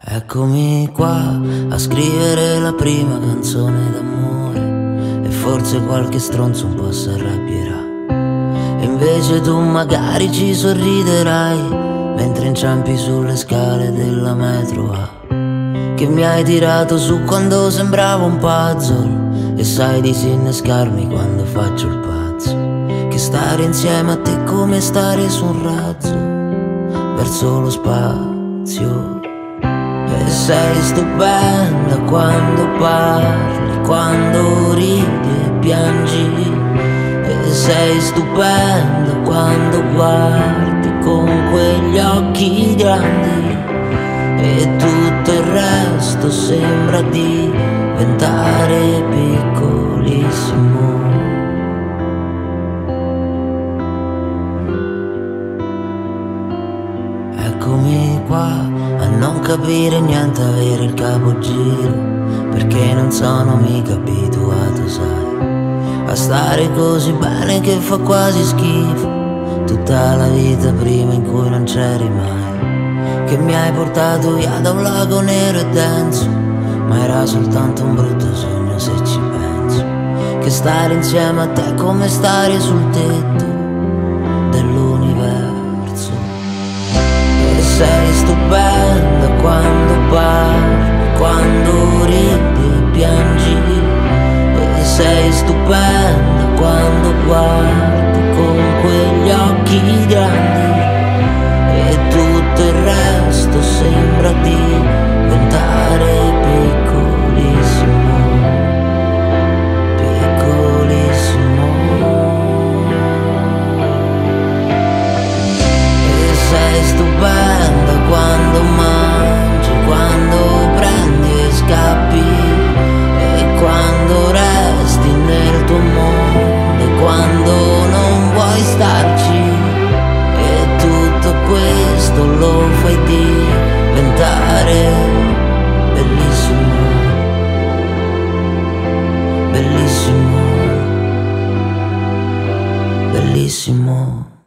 Eccomi qua a scrivere la prima canzone d'amore, e forse qualche stronzo un po' s'arrabbierà. E invece tu magari ci sorriderai mentre inciampi sulle scale della metro A, che mi hai tirato su quando sembravo un puzzle e sai disinnescarmi quando faccio il pazzo. Che stare insieme a te è come stare su un razzo verso lo spazio. E sei stupenda quando parli, quando ridi e piangi. E sei stupenda quando guardi con quegli occhi grandi. E tutto il resto sembra diventare piccolissimo. Eccomi qua a non capire niente, avere il capogiro, perché non sono mica abituato, sai, a stare così bene che fa quasi schifo. Tutta la vita prima in cui non c'eri mai, che mi hai portato via da un lago nero e denso, ma era soltanto un brutto sogno se ci penso. Che stare insieme a te è come stare sul tetto dell'universo. E sei stupenda quando parli, quando ridi e piangi. E sei stupenda quando guardi con quegli occhi grandi. E tutto il resto sembra diventare piccolissimo, piccolissimo. E sei stupenda quando mangi, quando prendi e scappi, e quando resti nel tuo mondo, e quando non vuoi starci. E tutto questo lo fai diventare bellissimo, bellissimo, bellissimo.